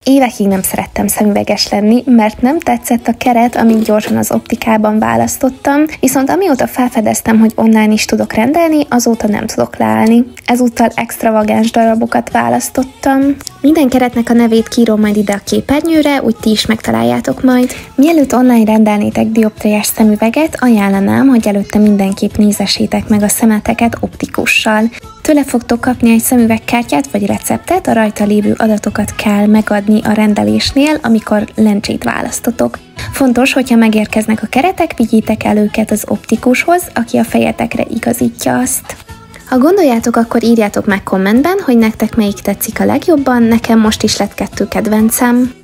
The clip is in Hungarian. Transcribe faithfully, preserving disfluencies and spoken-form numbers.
Évekig nem szerettem szemüveges lenni, mert nem tetszett a keret, amit gyorsan az optikában választottam, viszont amióta felfedeztem, hogy online is tudok rendelni, azóta nem tudok leállni. Ezúttal extravagáns darabokat választottam. Minden keretnek a nevét kírom majd ide a képernyőre, úgy ti is megtaláljátok majd. Mielőtt online rendelnétek dioptriás szemüveget, ajánlanám, hogy előtte mindenképp nézessétek meg a szemeteket optikussal. Tőle fogtok kapni egy szemüvegkártyát vagy receptet, a rajta lévő adatokat kell megadni a rendelésnél, amikor lencsét választotok. Fontos, hogyha megérkeznek a keretek, vigyétek el őket az optikushoz, aki a fejetekre igazítja azt. Ha gondoljátok, akkor írjátok meg kommentben, hogy nektek melyik tetszik a legjobban, nekem most is lett kettő kedvencem.